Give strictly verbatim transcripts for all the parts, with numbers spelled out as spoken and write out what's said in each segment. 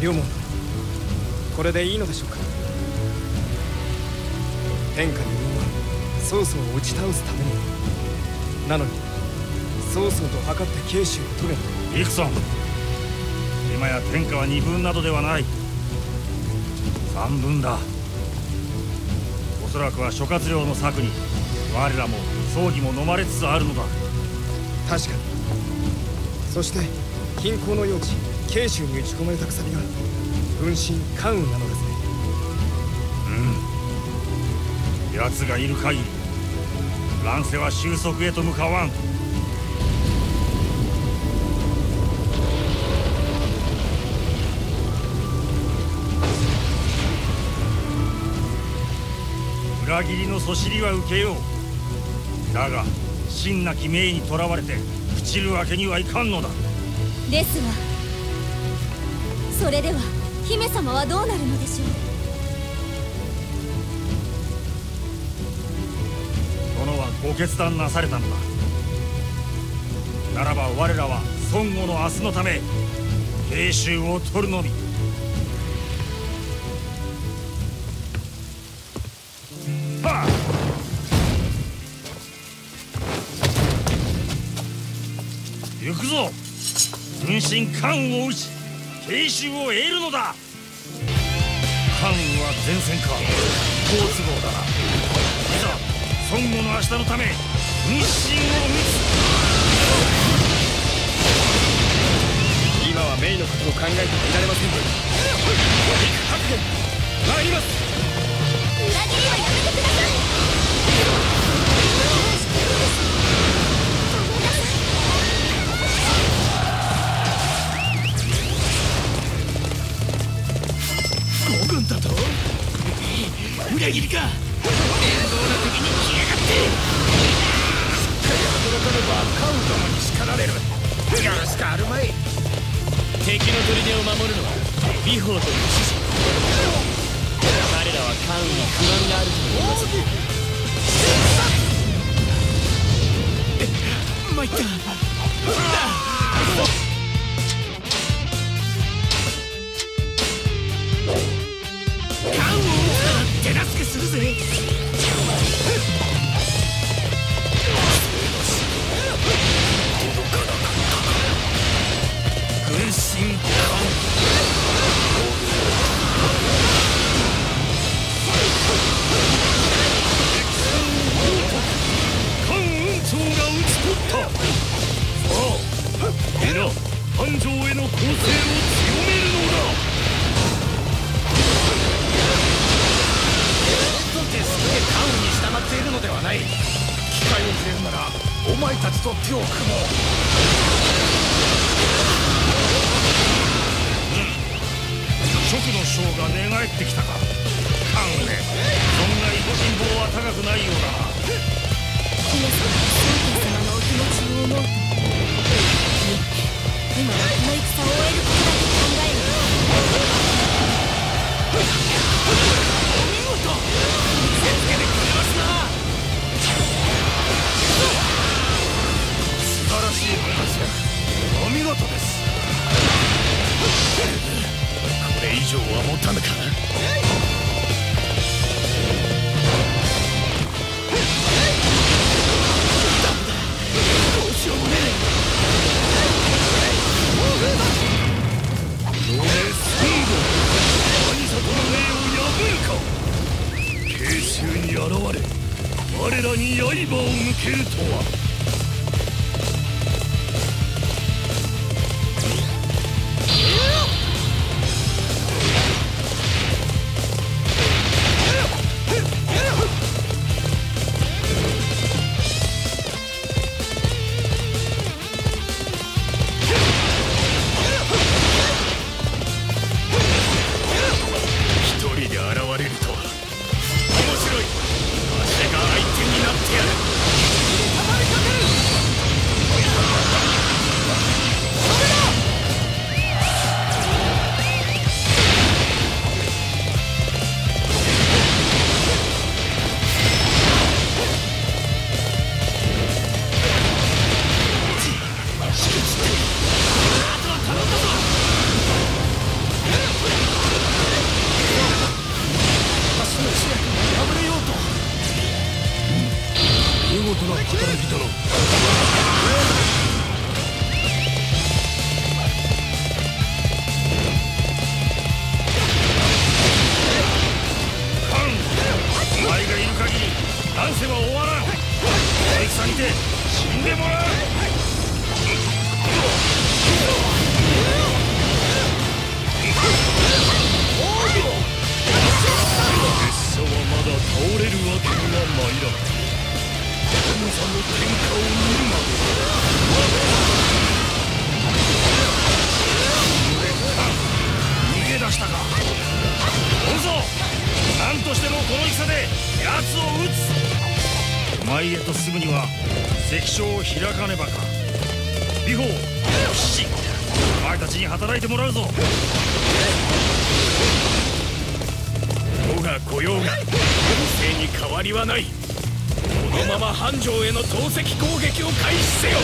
両門、これでいいのでしょうか。天下二人は曹操を打ち倒すために、なのに曹操と図って慶州を遂げた。 イクソン、今や天下は二分などではない、三分だ。おそらくは諸葛亮の策に我らも葬儀も飲まれつつあるのだ。 確かに。そして近郊の用地慶州に打ち込まれたくさびが軍神関羽なのですね。 うん、奴がいる限り乱世は収束へと向かわん。裏切りのそしりは受けよう。だが真なき命にとらわれて朽ちるわけにはいかんのだ。 ですが、それでは姫様はどうなるのでしょう。 殿はご決断なされたのだ。ならば我らは孫悟の明日のため慶州を取るのみ。はあ、行くぞ。軍神関羽を討ち慶州を得るのだ。関羽は前線か。好都合だな。いざ孫悟の明日のため軍神を討つ。今は命のことを考えていられません。覚悟参ります。 裏切りはやめてください。 五軍だと裏切りか。面倒な敵に来やがって。しっかり働かねば関羽殿に叱られる。やるしかあるまい。敵の砦を守るのは美宝という指示。彼らは関羽に不満があると思います。参った。関羽を手助けするぜ。軍神関関雲長が討ち取った。さあ皆繁盛への攻勢を強めるのだ。手すきで関羽に従っているのではない。機会をくれるならお前たちと手を組もう。蜀の将が寝返ってきたか。関羽め、そんな意気人望は高くないようだな。 姫様は宗家様のお気持ちを思うと、いえ、今はこの戦を終えることだけ考える。 お見事。見せつけてくれますな。素晴らしいご活躍、お見事です。これ以上は持たぬか。ダメだ、どうしようもねえ。ノレスピード、兄里の命を破るか。慶州に現れ我らに刃を向けるとは。面白い。わしが相手になってやる。 な働きだな。 お前がいる限り乱世は終わらん。この戦にて死んでもらう。 拙者はまだ倒れるわけには参らん。王座の天下を見るまで。逃げ出したか。おぞ、何としてもこの戦で奴を討つ。お前へとすぐには関所を開かねばか。美穂、七、お前たちに働いてもらうぞ。 世が来ようが王政に変わりはない。このまま繁盛への投石攻撃を開始せよ。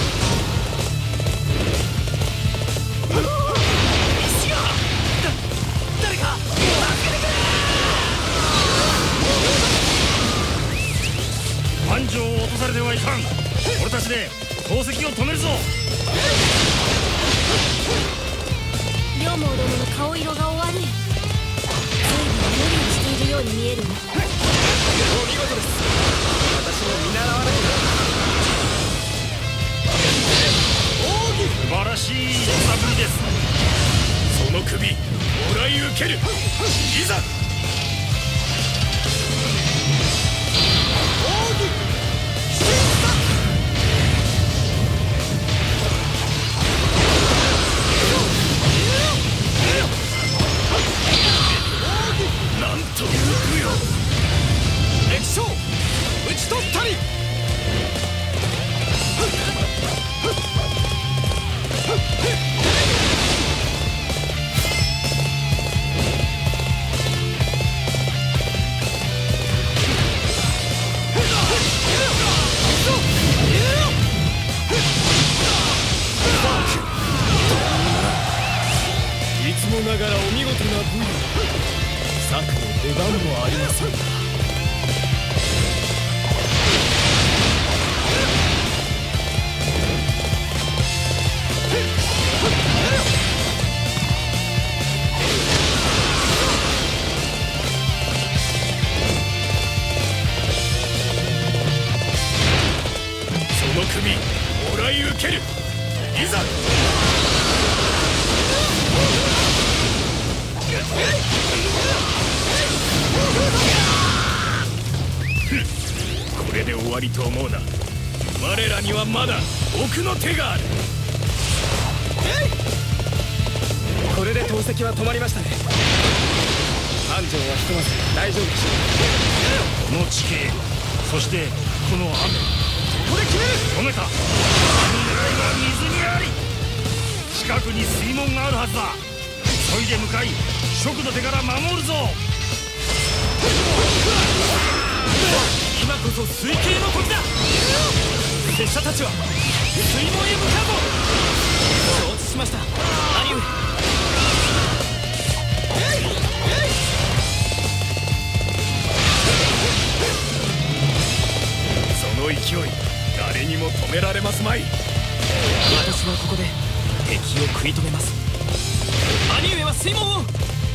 石がだ誰か助けてくれ。 繁盛を落とされてはいかん。俺たちで投石を止めるぞ。 両毛殿の顔色が悪い。随分無理をしているように見えるわ。 お見事です。私も見習わなきゃ。 素晴らしい戦ぶりです。 その首もらい受ける。いざなんという武よ。歴将討ち取ったり。いつもながらお見事な武よ。策の出番もありません。その首もらい受ける。いざこれで終わりと思うな。我らにはまだ奥の手がある。 これで投石は止まりましたね。繁盛はひとまず大丈夫でしょう。 この地形、そしてこの雨、 ここで決める。 止めた。狙いは水にあり。近くに水門があるはずだ。急いで向かい蜀の手から守るぞ。 今こそ水系の時だ。拙者たちは水門へ向かうぞ。承知しました。兄上。その勢い誰にも止められますまい。私はここで敵を食い止めます。兄上は水門を。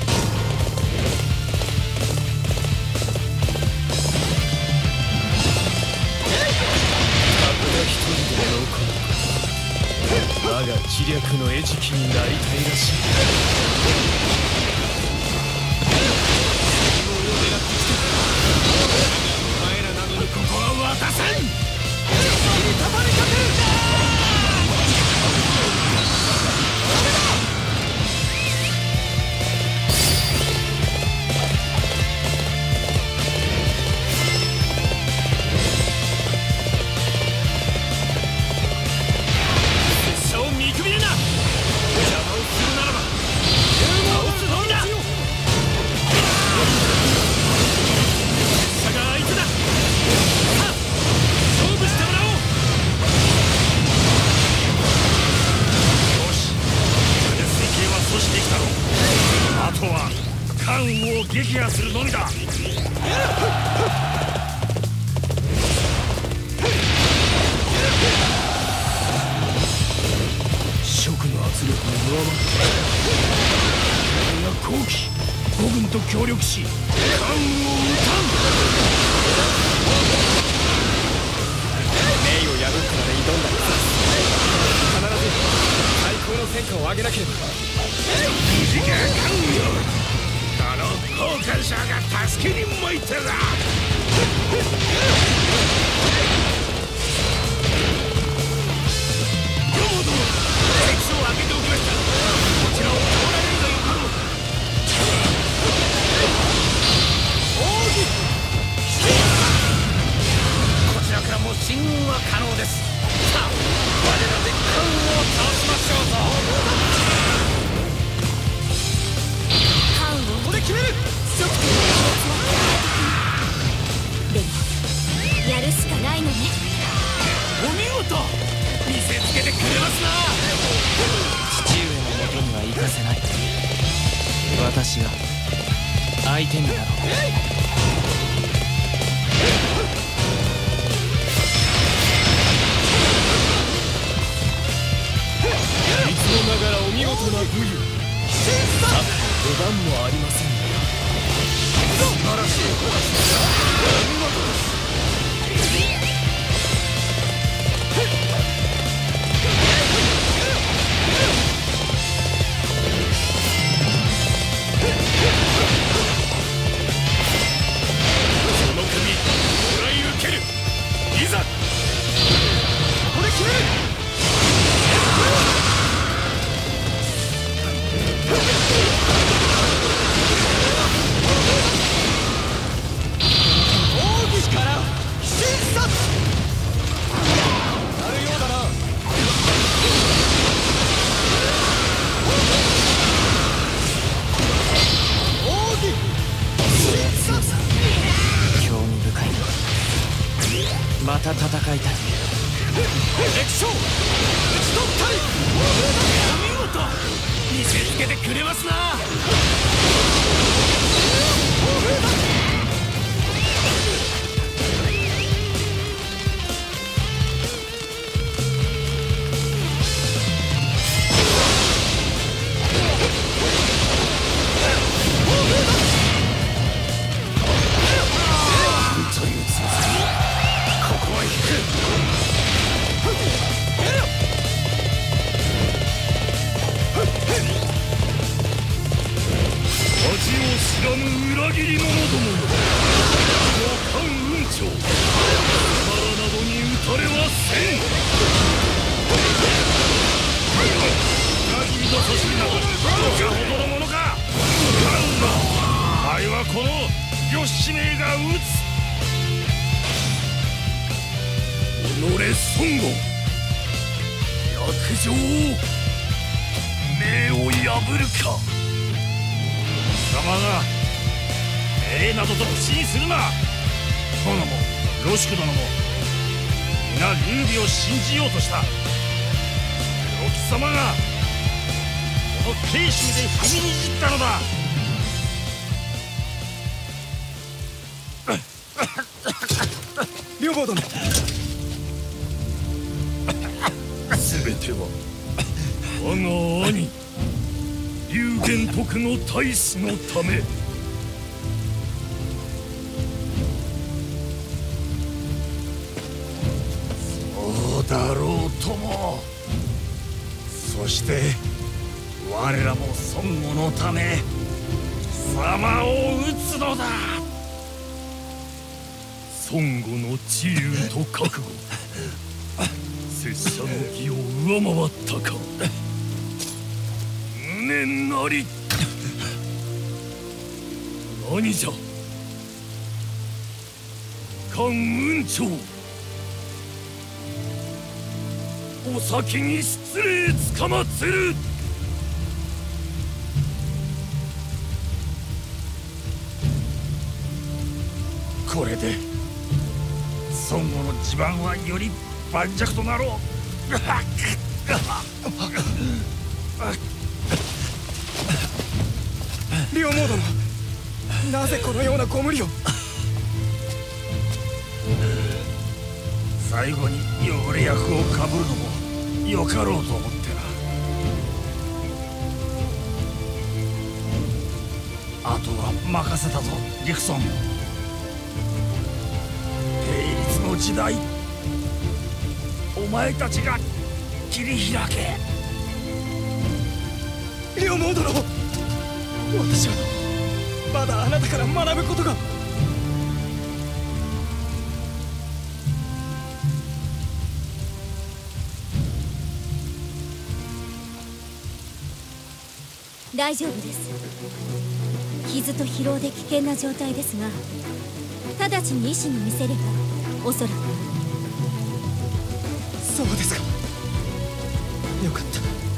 我が知略の餌食になりたいらしい。お前らなどにここは渡さん。敵にたまりかけるんだ。見くびるな。邪魔をするならば協力し関羽を討たん。 命を破ってまで挑んだんです。必ず最高の戦果を上げなければ。 無事か関羽よ。この交換者が助けに参ったが。両方とも敵将を上げておきました。こちらを通られるということ。こちらからも進軍は可能です。さあ、我らで関羽を倒しましょうぞ。 関羽をこれ決める。 即時の気持ちはでもやるしかないのね。 お見事、見せつけてくれますな。 父上のもとには行かせない。私が相手になろう。 いつもながらお見事な武勇。さあ、出番もありませんね。 素晴らしい。お見事です。その首もらい受ける。いざこれ決める。 また戦いたい。 敵将討ち取ったり。お見事、見せつけてくれますな。知らぬ裏切り者どもよ。関雲長、腹などに撃たれはせん。裏切りの組織などどれほどのものか。関羽、お前はこの義使命が討つ。己孫悟、約定を命を破るか。 貴様が命などと口にするな。殿もロシク殿も皆劉備を信じようとした。貴様がこの慶州で踏みにじったのだ。 両方殿、 全ては我が兄劉玄徳の大志のため。そうだろうとも。そして我らも孫悟のため貴様を討つのだ。孫悟の知勇と覚悟、拙者の義を上回ったか。無念なり。何じゃ関雲長、お先に失礼つかまつる。これで孫悟の地盤はより盤石となろう。 両毛殿、なぜこのようなご無理を。 最後に汚れ役をかぶるのもよかろうと思ってな。あとは任せたぞディクソン。並立の時代、お前たちが切り開け。 両毛殿、私はまだあなたから学ぶことが。 大丈夫です。傷と疲労で危険な状態ですが、直ちに医師に見せればおそらく。 そうですか、よかった。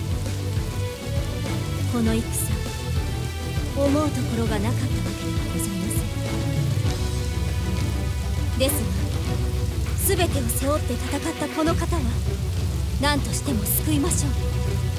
この戦、思うところがなかったわけではございません。ですが、全てを背負って戦ったこの方は何としても救いましょう。